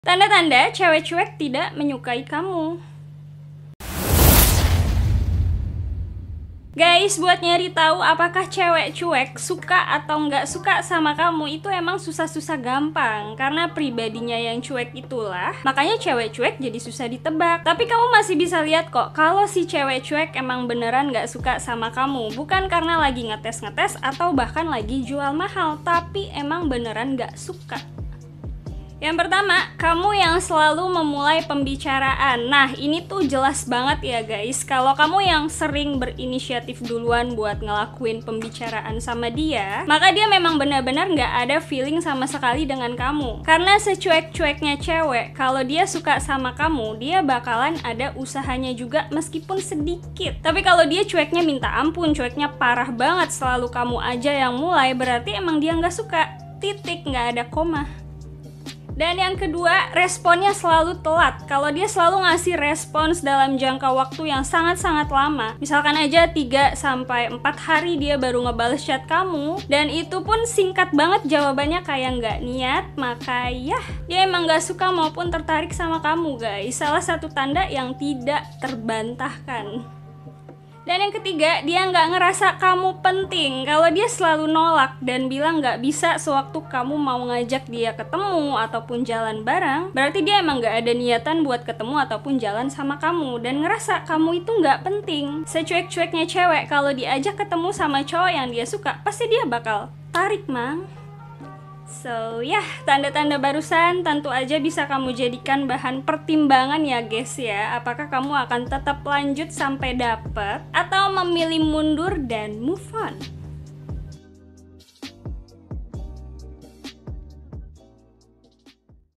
Tanda-tanda cewek cuek tidak menyukai kamu. Guys, buat nyari tahu apakah cewek cuek suka atau nggak suka sama kamu itu emang susah-susah gampang. Karena pribadinya yang cuek itulah, makanya cewek cuek jadi susah ditebak. Tapi kamu masih bisa lihat kok kalau si cewek cuek emang beneran nggak suka sama kamu. Bukan karena lagi ngetes-ngetes atau bahkan lagi jual mahal, tapi emang beneran nggak suka. Yang pertama, kamu yang selalu memulai pembicaraan. Nah, ini tuh jelas banget ya guys. Kalau kamu yang sering berinisiatif duluan buat ngelakuin pembicaraan sama dia, maka dia memang benar-benar nggak ada feeling sama sekali dengan kamu. Karena secuek-cueknya cewek, kalau dia suka sama kamu, dia bakalan ada usahanya juga meskipun sedikit. Tapi kalau dia cueknya minta ampun, cueknya parah banget, selalu kamu aja yang mulai, berarti emang dia nggak suka. Titik, nggak ada koma. Dan yang kedua, responnya selalu telat. Kalau dia selalu ngasih respons dalam jangka waktu yang sangat-sangat lama, misalkan aja 3-4 hari dia baru ngebales chat kamu, dan itu pun singkat banget jawabannya kayak nggak niat, maka ya, dia emang nggak suka maupun tertarik sama kamu guys. Salah satu tanda yang tidak terbantahkan. Dan yang ketiga, dia nggak ngerasa kamu penting. Kalau dia selalu nolak dan bilang nggak bisa sewaktu kamu mau ngajak dia ketemu ataupun jalan bareng, berarti dia emang nggak ada niatan buat ketemu ataupun jalan sama kamu dan ngerasa kamu itu nggak penting. Secuek-cueknya cewek, kalau diajak ketemu sama cowok yang dia suka, pasti dia bakal tarik, mang. So, ya, tanda-tanda barusan tentu aja bisa kamu jadikan bahan pertimbangan ya guys ya. Apakah kamu akan tetap lanjut sampai dapet atau memilih mundur dan move on?